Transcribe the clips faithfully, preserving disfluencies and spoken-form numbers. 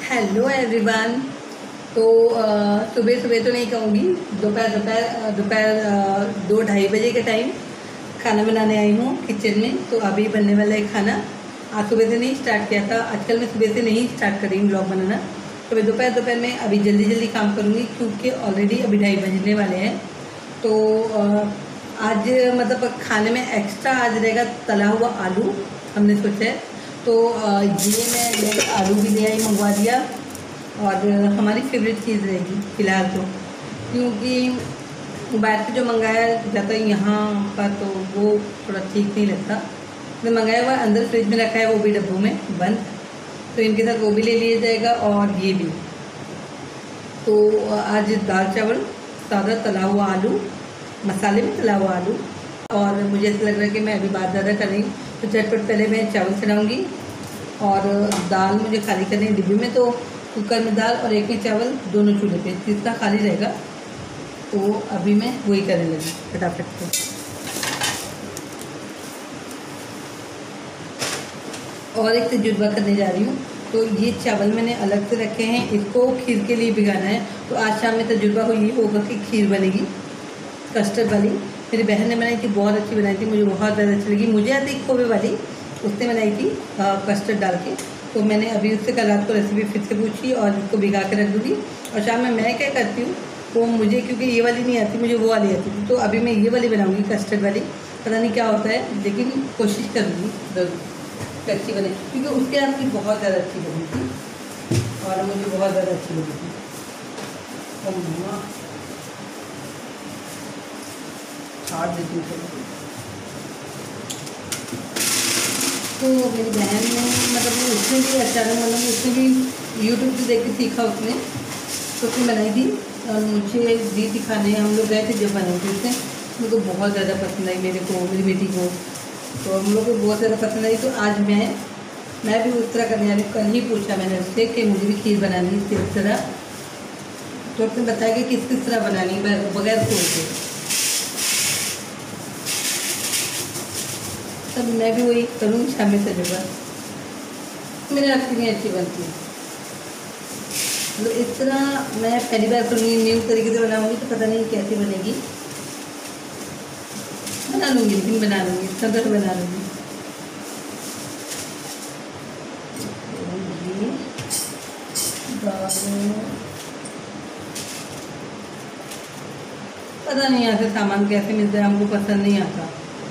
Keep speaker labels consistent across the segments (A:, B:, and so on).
A: Hello everyone. तो सुबह सुबह तो नहीं कहूँगी, दोपहर दोपहर दोपहर दो ढाई बजे के टाइम खाना बनाने आई हूँ किचन में। तो अभी बनने वाला है खाना। आज सुबह से नहीं स्टार्ट किया था, आजकल मैं सुबह से नहीं स्टार्ट कर रही हूँ ब्लॉग बनाना। तो मैं दोपहर दोपहर में अभी जल्दी जल्दी काम करूँगी क्योंकि ऑलरेडी अभी ढाई बजने वाले हैं। तो आज मतलब खाने में एक्स्ट्रा आज रहेगा तला हुआ आलू, हमने सोचा है। तो ये मैं आलू भी ले आई, मंगवा दिया। और हमारी फेवरेट चीज़ रहेगी फ़िलहाल तो, क्योंकि बाहर से जो मंगाया जाता है यहाँ पर तो वो थोड़ा ठीक नहीं लगता। मैं मंगाया हुआ अंदर फ्रिज में रखा है, वो भी डब्बों में बंद। तो इनके साथ वो भी ले लिया जाएगा और ये भी। तो आज दाल चावल, सादा तला हुआ आलू, मसाले में तला हुआ आलू। और मुझे ऐसा लग रहा है कि मैं अभी बात ज़्यादा कर रही हूँ, तो झटपट पहले मैं चावल चढ़ाऊँगी और दाल मुझे खाली करनी है डिब्बे में। तो कुकर में दाल और एक में चावल, दोनों चूल्हे पे, तीसरा खाली रहेगा। तो अभी मैं वही करने लगी फटाफट से। और एक तजुर्बा करने जा रही हूँ। तो ये चावल मैंने अलग से रखे हैं, इसको खीर के लिए भिगाना है। तो आज शाम में तजुर्बा हुई होगा कि खीर बनेगी कस्टर्ड वाली। मेरी बहन ने बनाई थी, बहुत अच्छी बनाई थी, मुझे बहुत ज़्यादा अच्छी लगी। मुझे आती खोवे वाली, उसने बनाई थी कस्टर्ड डाल के। तो मैंने अभी उससे कल रात को रेसिपी फिर से पूछी और इसको भिगा के रख दूँगी। और शाम में मैं क्या करती हूँ, तो मुझे क्योंकि ये वाली नहीं आती, मुझे वो वाली आती थी। तो अभी मैं ये वाली बनाऊँगी कस्टर्ड वाली। पता नहीं क्या होता है, लेकिन कोशिश करूँगी ज़रूर अच्छी बने, क्योंकि उसके हाथ की बहुत ज़्यादा अच्छी बनी थी और मुझे बहुत ज़्यादा अच्छी लगी थी। छाट देती हूँ। तो मेरी बहन ने मतलब उसने भी अचानक मतलब उसने भी यूट्यूब से देख के सीखा उसने, तो उसने बनाई थी और मुझे दी थी खाने। हम लोग गए थे जब बनाई थी उसने, मेरे को बहुत ज़्यादा पसंद आई, मेरे को, मेरी बेटी को। तो हम लोग को बहुत ज़्यादा पसंद आई। तो आज मैं मैं भी उस तरह करने वाली। कल ही पूछा मैंने उससे कि मुझे भी खीर बनानी है किस तरह। तो उसने बताया कि किस किस तरह बनानी है बगैर खोल के। तब मैं भी वही करूँगी शाम में तजुर्बा। मेरे हाथ की नहीं अच्छी बनती है, तो इस तरह मैं पहली बार करूँगी, न्यू तरीके से बनाऊँगी। तो पता नहीं कैसी बनेगी, बना लूँगी, लेकिन बना लूँगी, इतना तो बना लूँगी। पता नहीं यहाँ से सामान कैसे मिलता है, हमको पसंद नहीं आता।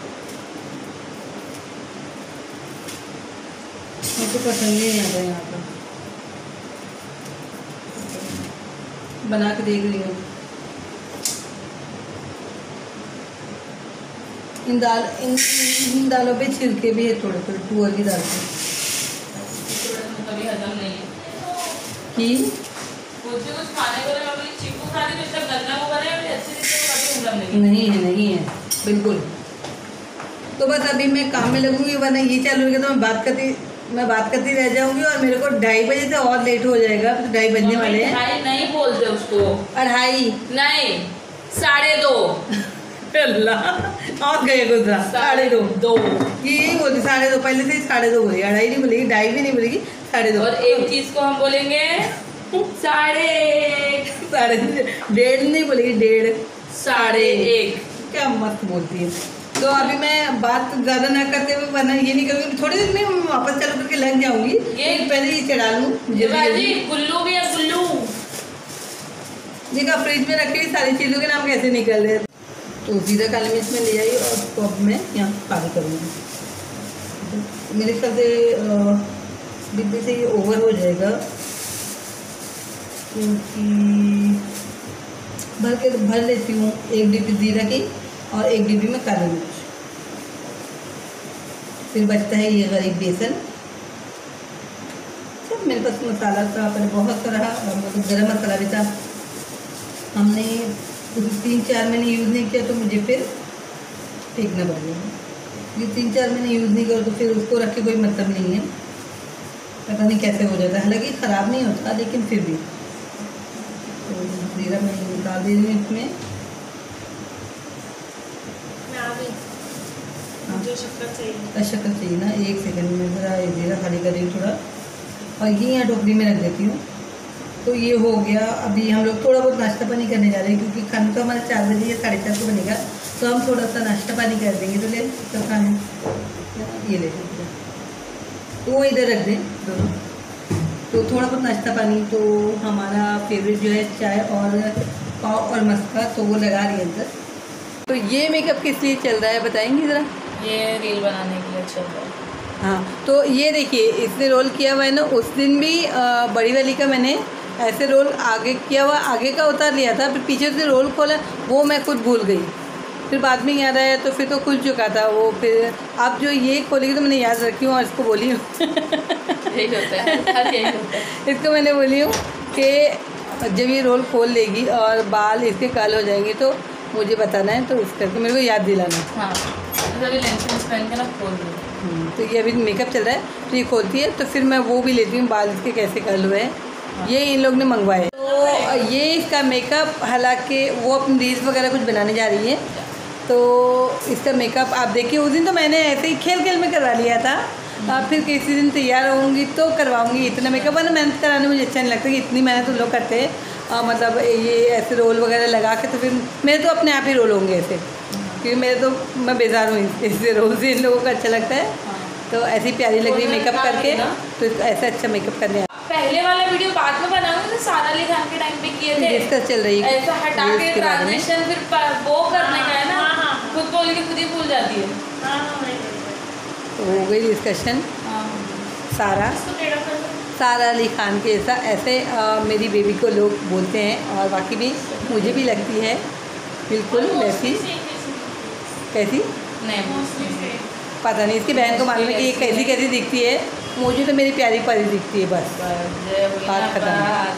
A: मुझे पसंद नहीं आता यहाँ पर। बना के देख रही हूँ। इन दाल इन, इन दालों पे छिलके भी है थोड़े थोड़े, तुअर की दाल पे।
B: कभी हजम नहीं है
A: कि
B: कुछ कुछ खाने को मैं भी चिकू खा रही, तो गंदा को बने अभी अच्छे से कभी हजम नहीं
A: नहीं है, नहीं है बिल्कुल। तो बस अभी मैं काम में लगूंगी, वरना ये चालू होगा तो मैं बात करती मैं बात करती रह जाऊंगी और मेरे को ढाई बजे से और लेट हो जाएगा। तो ढाई बजने वाले हैं।
B: ढाई नहीं बोलते उसको,
A: अढ़ाई
B: नहीं साढ़े दो।
A: अल्लाह और गए गुजरा साढ़े दो
B: दो
A: ये यही बोलती, साढ़े दो पहले से ही साढ़े दो बोलेगी, अढ़ाई नहीं बोलेगी, ढाई भी नहीं बोलेगी, साढ़े दो।
B: और एक चीज को हम बोलेंगे साढ़े एक,
A: साढ़े डेढ़ नहीं बोलेगी, डेढ़
B: साढ़े एक।
A: क्या मस्त बोलती है। तो अभी मैं बात ज़्यादा ना करते हुए, वरना ये नहीं करूँगी, थोड़ी देर में वापस चालू करके लग जाऊँगी। ये पहले ही चढ़ा लूँ मुझे
B: गुल्लू भी है, गुल्लू
A: देखा फ्रिज में रखी हुई सारी चीज़ों के नाम कैसे निकल रहे। तो जीरा काली मिर्च में ले आई और उसको अब मैं यहाँ फ्राई करूँगी। मेरे ख्याल से डिब्बे से ये ओवर हो जाएगा, क्योंकि भर के भर लेती हूँ। एक डिब्बी जीरा की और एक डिब्बी में काली मिर्च। फिर बचता है ये गरीब बेसन। सब मेरे पास मसाला था पहले बहुत सारा, और मतलब गरम मसाला भी था। हमने तीन चार महीने यूज़ नहीं किया तो मुझे फिर फेंकना पड़ गया। ये तीन चार महीने यूज़ नहीं करो तो फिर उसको रख के कोई मतलब नहीं है। पता नहीं कैसे हो जाता है, हालांकि ख़राब नहीं होता, लेकिन फिर भी। तो जीरा मैं निकाल दे रही हूँ इसमें।
B: मुझे शक्कर चाहिए,
A: शक्कर चाहिए ना, एक सेकंड में ज़रा ये जीरा खाली कर रही हूँ थोड़ा। और ये यहाँ टोकरी में रख देती हूँ। तो ये हो गया। अभी हम लोग थोड़ा बहुत नाश्ता पानी करने जा रहे हैं क्योंकि खाना तो हमारा चार बजे या साढ़े चार को बनेगा, तो हम थोड़ा सा नाश्ता पानी कर देंगे। तो ले तो खाने ये ले लेंगे, तो वो इधर रख दें दोनों। तो थोड़ा बहुत नाश्ता पानी, तो हमारा फेवरेट जो है चाय और पाव और मस्का, तो वो लगा रही है अंदर। तो ये मेकअप किस लिए चल रहा है बताएंगी ज़रा?
B: ये रील बनाने के लिए चल रहा है।
A: हाँ, तो ये देखिए इसने रोल किया हुआ है ना। उस दिन भी आ, बड़ी वाली का मैंने ऐसे रोल आगे किया हुआ, आगे का उतार लिया था, फिर पीछे से रोल खोला, वो मैं खुद भूल गई। फिर बाद में याद आया तो फिर तो खुल चुका था वो। फिर अब जो ये खोलेगी तो मैंने याद रखी हूँ और इसको बोली हूँ
B: यही होता है, हर यही होता है।
A: इसको मैंने बोली हूँ कि जब ये रोल खोल लेगी और बाल इसके काले हो जाएंगे तो मुझे बताना है, तो उस करके मेरे को याद दिलाना।
B: हाँ, तो लेंस पहन के ना खोल दूँ।
A: तो ये अभी मेकअप चल रहा है, तो ये खोलती है तो फिर मैं वो भी लेती हूँ बाल इसके कैसे कर्ल हुए हैं। हाँ। ये इन लोग ने मंगवाए। तो ये इसका मेकअप, हालांकि वो अपनी रील्स वगैरह कुछ बनाने जा रही है, तो इसका मेकअप आप देखिए। उस दिन तो मैंने ऐसे ही खेल खेल में करवा लिया था, आ, फिर किसी दिन तैयार होंगी तो करवाऊंगी। इतना मेकअप है ना, मेहनत कराने मुझे अच्छा नहीं लगता कि इतनी मेहनत उन लोग करते हैं। आ, मतलब ये ऐसे रोल वगैरह लगा के, तो फिर मेरे तो अपने आप ही रोल होंगे ऐसे, क्योंकि मेरे तो मैं बेजार हूँ इससे, रोल से इन लोगों को अच्छा लगता है। तो ऐसी प्यारी लग रही है मेकअप करके, तो ऐसा अच्छा मेकअप करने।
B: पहले वाला वीडियो बाद में बनाऊंगी तो सारा अली खान के टाइम पे किए थे,
A: डिस्कस चल रही है
B: ऐसा हटा के ट्रांजिशन, फिर वो करने का है ना, खुद बोल के खुद ही भूल जाती है।
A: तो हो गई डिस्कशन। सारा सारा अली खान के ऐसा ऐसे आ, मेरी बेबी को लोग बोलते हैं, और बाकी भी मुझे भी लगती है बिल्कुल वैसी। कैसी
B: नहीं,
A: पता नहीं, इसकी बहन को मालूम है कि ये कैसी कैसी दिखती है। मुझे तो मेरी प्यारी परी दिखती है, बस बात खत्म।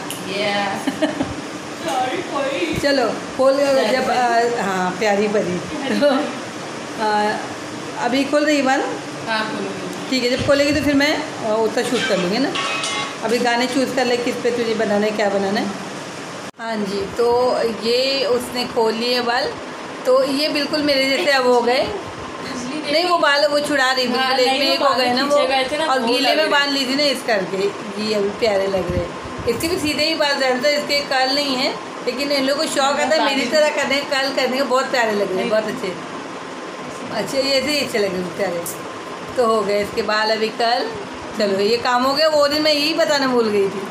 A: चलो खोल जब आ, हाँ प्यारी परी। तो आ, अभी खोल रही बन? ठीक है, जब खोलेगी तो फिर मैं उतना शूट कर लूँगी ना। अभी गाने चूज़ कर ले किस पे तुझे बनाना है, क्या बनाना है। हाँ जी, तो ये उसने खोल लिए बाल, तो ये बिल्कुल मेरे जैसे अब हो गए। नहीं, वो बाल वो छुड़ा रही बिल्कुल, एक में एक हो गए ना वो, और गीले में बांध ली थी ना इस करके, ये अभी प्यारे लग रहे। इसके भी सीधे ही बाल रहते हैं, इसके कर्ल नहीं है, लेकिन इन लोगों को शौक आता है मेरी तरह करने का, कर्ल करने का। बहुत प्यारे लग रहे हैं, बहुत अच्छे अच्छे, ये ऐसे ही अच्छे लग रहे हैं प्यारे। तो हो गए इसके बाल अभी कर्ल। चलो ये काम हो गया। वो दिन मैं यही बताना भूल गई थी।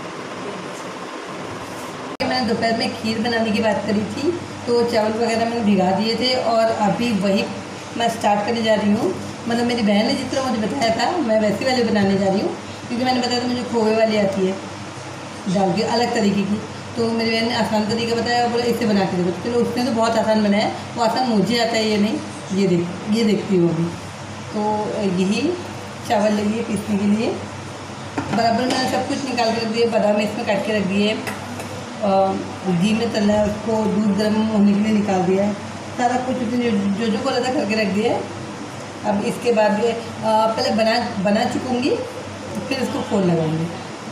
A: मैंने दोपहर में खीर बनाने की बात करी थी, तो चावल वगैरह मैंने भिगा दिए थे और अभी वही मैं स्टार्ट करने जा रही हूँ। मतलब मेरी बहन ने जिस तरह मुझे बताया था मैं वैसी वाली बनाने जा रही हूँ, क्योंकि मैंने बताया था मुझे खोए वाली आती है डाल के अलग तरीके की। तो मेरी बहन ने आसान तरीका बताया, बोला इससे बना के देखो। चलो उसने तो बहुत आसान बनाया, वो आसान मुझे आता है ये नहीं, ये देख ये देखती हूँ अभी। तो यही चावल ले लिए पीसने के लिए। बराबर मैंने सब कुछ निकाल के रख दिए, बादाम इसमें काट के रख दिए, घी में तलना है उसको, दूध गर्म होने के लिए निकाल दिया है, सारा कुछ जो जो जो बोला था करके रख दिया है। अब इसके बाद पहले बना बना चुकूँगी, फिर इसको खोल लगाऊंगी।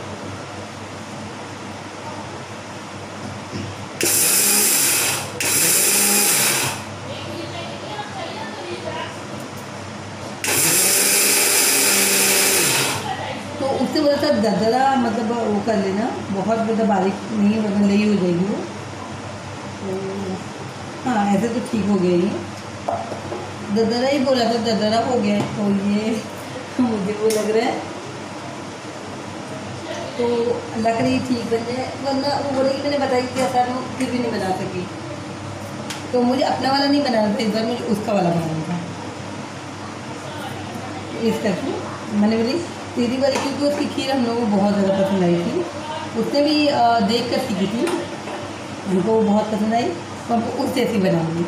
A: तो उससे बोला था दरदरा, मतलब वो कर लेना, बहुत मतलब बारीक नहीं, मतलब नहीं हो जाएगी वो। तो हाँ ऐसे तो ठीक हो गया, ये दरदरा ही बोला था, दरदरा हो गया है। तो ये मुझे वो लग रहा है, तो लग रही ठीक बन जाए, वरना वो बोलेगी मैंने बताई थी आसान, वो फिर भी नहीं बना सकी। तो मुझे अपना वाला नहीं बनाना था इस बार, मुझे उसका वाला बनाना था। इस करके मैंने बोली तेरी वाली, क्योंकि उसकी खीर हम लोगों को बहुत ज़्यादा पसंद आई थी, उसने भी देख कर सीखी थी, उनको वो बहुत पसंद आई, तो हमको उस जैसी बनाऊंगी।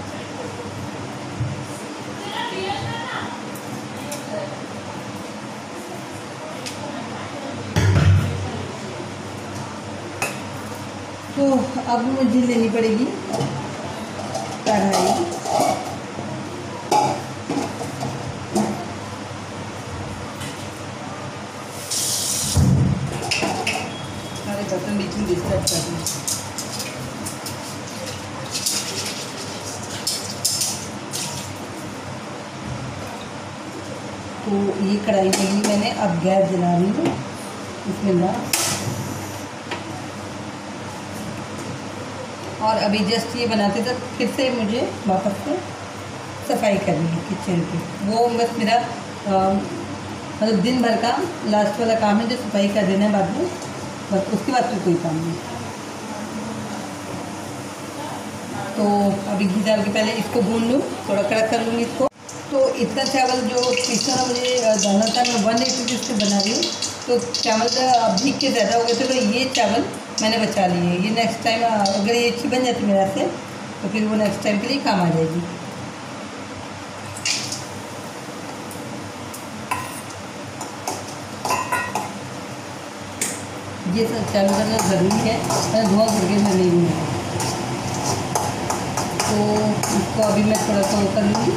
A: तो अब मुझे लेनी पड़ेगी कढ़ाई, सारे बर्तन बीच में डिस्टर्ब कर दें। तो ये कढ़ाई लगी मैंने, अब गैस जला रही हूँ बिस्मिल्लाह। और अभी जस्ट ये बनाते तक फिर से मुझे वापस से सफाई करनी है किचन की। वो बस मेरा मतलब दिन भर का लास्ट वाला काम है, जो सफाई कर देना है बाद में, बस उसके बाद फिर कोई काम नहीं। तो अभी घी डाल के पहले इसको भून लूँ, थोड़ा कड़क कर लूँगी इसको। तो इतना चावल जो पीसना मुझे डालना था, मैं वन एटी रुपीज़ से बना रही हूँ। तो चावल अभी के ज़्यादा हो गए थे, तो ये चावल मैंने बचा लिए। ये नेक्स्ट टाइम अगर ये अच्छी बन जाती मेरा से, तो फिर वो नेक्स्ट टाइम के लिए काम आ जाएगी। ये सब चालू करना ज़रूरी है, मैं धुआं करके मैं नहीं हूँ। तो इसको अभी मैं थोड़ा सा वो कर लूँगी।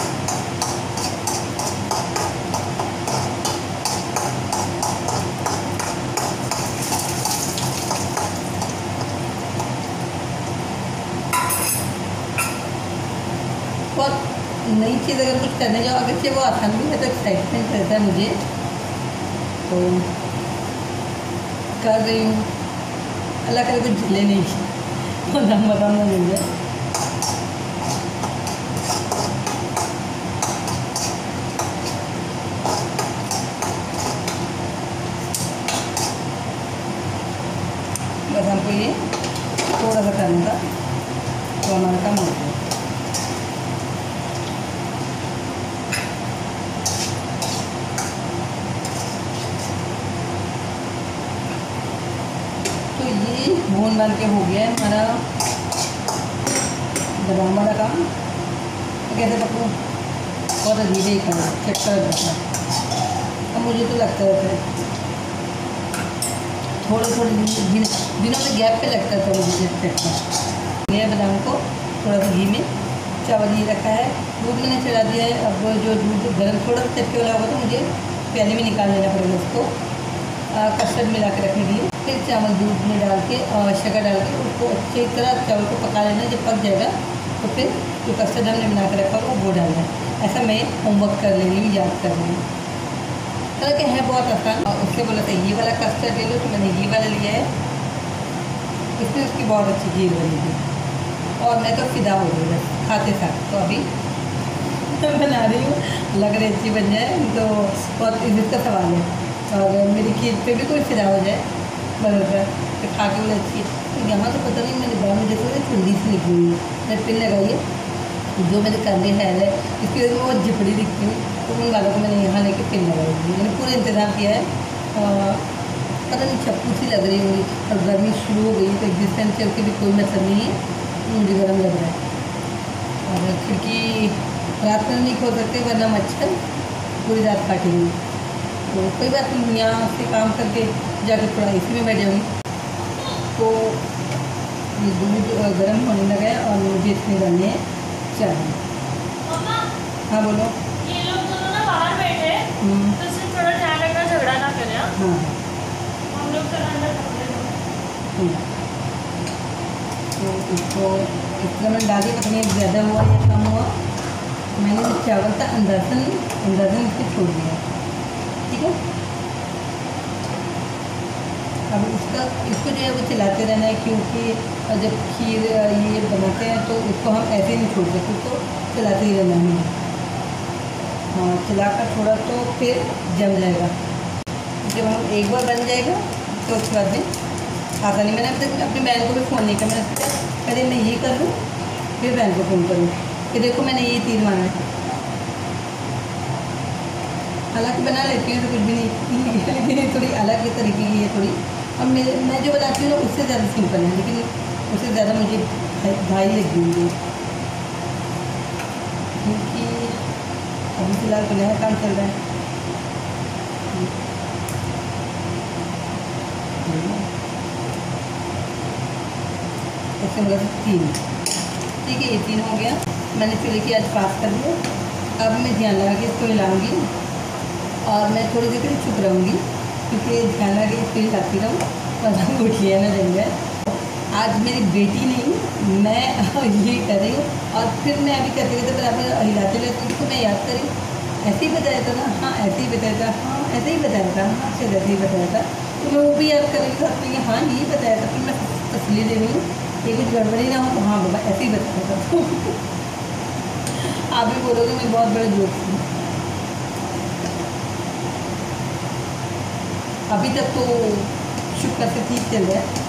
A: बहुत नई चीज़ अगर कुछ करने जाओ, अगर से वो आसान भी है तो एक्साइटमेंट रहता है मुझे, तो कर रही हूँ। अल्लाह करे कुछ झूले नहीं और दम बदम ना मिल जाए। बस हमको ये थोड़ा सा करना था तो हमारा काम हो गया। तो ये भून बन के हो गया है हमारा बादाम वाला काम। तो कैसे पकड़ूँ, बहुत धीरे ही करना, चेक कर रखना। अब मुझे तो लगता है थोड़े थोड़े दिन दिनों में गैप पे लगता था मुझे चेक ये बादाम को थोड़ा सा घी में चावल ये रखा है। दूध मैंने चढ़ा दिया है। अब जो दूध गर्म थोड़ा सा चटके वाला होगा तो मुझे प्याले में निकाल लेना पड़ेगा उसको कस्टर्ड मिला के रखने के लिए। फिर चावल दूध में डाल के और शक्कर डाल के उसको अच्छी तरह चावल को पका लेना। जब पक जाएगा तो फिर जो कस्टर्ड हमने बना के रखा होगा वो डालना है। ऐसा मैं होमवर्क कर ले रही हूँ, याद कर रही हूँ। हालांकि है बहुत आसान। और उससे बोला था ये वाला कस्टर्ड ले लो, तो मैंने ये वाला लिया है। इसमें उसकी बहुत अच्छी खीर बनेगी और मैं तो फिदा हो गई बस खाते साथ। तो अभी बना रही हूँ, लग रही अच्छी बन जाए तो बहुत इज्जत का सवाल है। और मेरी खीर पे भी कोई फिदा हो जाए बराबर तो खा के बोले अच्छी है। तो यहाँ तो पता नहीं मेरे बाल में जैसे चुंदी से निकली हुई है। मैं पिन लगाइए जो मेरे कंधे हेयर है इसकी वजह से मैं बहुत झिपड़ी दिखती हूँ, तो उन वालों को मैंने यहाँ लेके पिन लगाई थी। मैंने पूरा इंतज़ाम किया है। पता नहीं छप्पू सी लग रही होगी और गर्मी शुरू हो गई तो जिस टाइम से उसके भी कोई मतलब नहीं है, मुझे गर्म लग रहा है। और खिड़की रात में नहीं खोल सकते वरना मच्छर पूरी रात काटेंगे। तो कोई बात नहीं, यहाँ से काम करके जाकर थोड़ा इसी में बैठ जाऊँगी। तो ये दूध गर्म होने लगा है और मुझे इसमें डालने हैं चाय। हाँ बोलो।
B: ये लोग दोनों ना बाहर बैठे हैं, तो सिर्फ थोड़ा ध्यान रखना झगड़ा ना करें। हाँ हम लोग तो अंदर
A: तो इसको इतना मैंने डाल दिया, पता नहीं ज़्यादा हुआ या कम हुआ। मैंने जो चावल था अंदाजन अंदाजन इसको छोड़ दिया, ठीक है। अब इसका इसको जो है वो चलाते रहना है, क्योंकि जब खीर ये बनाते हैं तो इसको हम ऐसे ही नहीं छोड़ सकते, इसको चलाते ही रहना है। हाँ चलाकर थोड़ा तो फिर जम जाएगा। जब हम एक बार बन जाएगा तो उसके बाद में आसानी। मैंने अब तक अपनी बहन को भी फ़ोन नहीं किया। मैंने सोचा पहले मैं ये कर लूँ फिर बहन को फ़ोन करूँ कि देखो मैंने ये तीर मांगा है। हालांकि बना लेती हूँ तो कुछ भी नहीं, लेकिन थोड़ी अलग तरीके की है थोड़ी। अब मैं मैं जो बनाती हूँ ना उससे ज़्यादा सिंपल है, लेकिन उससे ज़्यादा मुझे भाई लगी हुई है, क्योंकि अभी फ़िलहाल तो नया काम चल रहा है। ऐसे मतलब तीन, ठीक है ये तीन हो गया। मैंने चूल्हे की आज पास कर दिया। अब मैं ध्यान लगा के इसको हिलाऊंगी और मैं थोड़ी देर के लिए चुप रहूँगी, क्योंकि ध्यान लगा के इसको हिलाती रहूँ वरना गुठलियाँ ना जल जाए। आज मेरी बेटी नहीं मैं ये कर रही हूँ और फिर मैं अभी करते करते बराबर हिलाते रहती हूँ। तो मैं याद करी ऐसे ही बताया था ना, हाँ ऐसे ही बताया था, हाँ ऐसे ही बताया था, हाँ शायद ऐसे ही बताया था। तो मैं वो भी याद करने के साथ में हाँ ये बताया था, फिर मैं तसल्ली दे रही हूँ ये कुछ गड़बड़ी ना हो तो हाँ बाबा ऐसे ही बताया था। आप भी बोलोगे मैं बहुत बड़े दोस्त हूँ। अभी तक तो शुक्र से ठीक चल रहा है।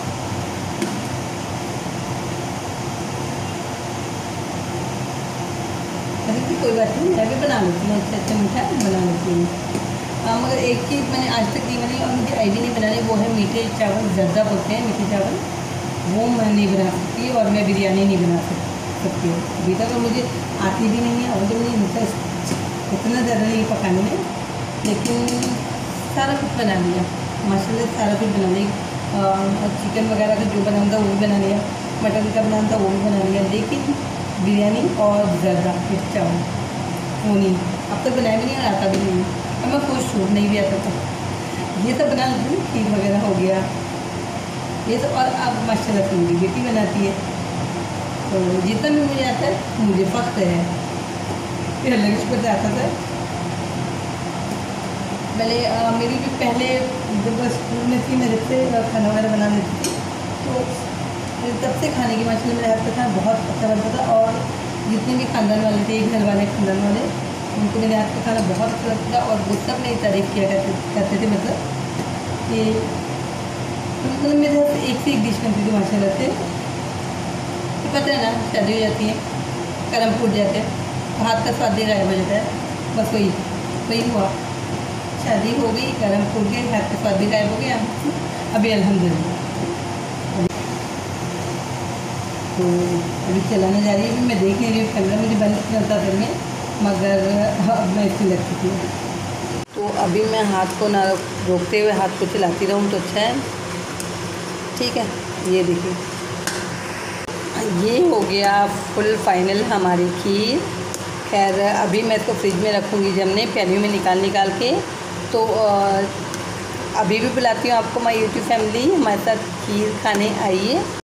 A: अरे कोई बात नहीं, मैं भी बना लेती हूँ, अच्छे अच्छे मीठा बना लेती हूँ। हाँ मगर एक चीज़ मैंने आज तक नहीं बनाई और मुझे आईडी नहीं बनानी, वो है मीठे चावल, जर्दा बोलते हैं मीठे चावल, वो मैं नहीं बना सकती और मैं बिरयानी नहीं बना सकती हूँ। अभी तक मुझे आती भी नहीं है और मुझे नहीं इंटरेस्ट इतना ज़्यादा नहीं पकाने में, लेकिन सारा कुछ बना लिया माशाल्लाह, सारा कुछ बना लिया। चिकन वगैरह का जो बनाना था वो भी बना लिया, मटन का बनाना था वो भी बना लिया, लेकिन बिरयानी और ज़्यादा मीठे चावल वो नहीं, अब तक बनाया भी नहीं और आता भी नहीं है। अब मैं खुश हूँ नहीं भी आता था, ये सब बना लेती हूँ, खीर वगैरह हो गया ये सब। और अब माशाल्लाह से मेरी बेटी बनाती है, तो जितना भी मुझे आता है मुझे फ़ख्र है। फिर अल्लाह के शुक्र आता था। पहले आ, मेरी भी पहले जब स्कूल में थी मेरे से खाना वगैरह बना लेती थी, तो तब से खाने की माशाल्लाह मेरे हाथ का खाना बहुत अच्छा बनता था। और जितने भी खानदान वाले थे, घर वाले खानदान वाले, उनको मेरे हाथ का खाना बहुत अच्छा लगता था और वो सब मेरी तारीफ़ किया करते करते थे। मतलब कि मतलब मेरे हाथ से एक से एक डिश बनती थी माशाल्लाह से। तो पता है ना, शादी हो जाती है, कर्म फूट जाते हैं, हाथ का स्वाद ही गायब हो जाता है। बस वही वही हुआ, शादी हो गई, कर्म फूट गए, हाथ का स्वाद भी गायब हो गया। अभी अल्हम्दुलिल्लाह तो अभी चलाने जा रही है। मैं देख नहीं रही हूँ, कैमरा मुझे बंद चलता फिर में, मगर अब मैं इसकी लग चुकी हूँ। तो अभी मैं हाथ को ना रोकते हुए हाथ को चलाती रहूँ तो अच्छा है। ठीक है, ये देखिए ये हो गया फुल फाइनल हमारी खीर। खैर अभी मैं इसको फ्रिज में रखूँगी जमने, प्याली में निकाल निकाल के। तो अभी भी बुलाती हूँ आपको माय यूट्यूब फैमिली, हमारे साथ खीर खाने आइए।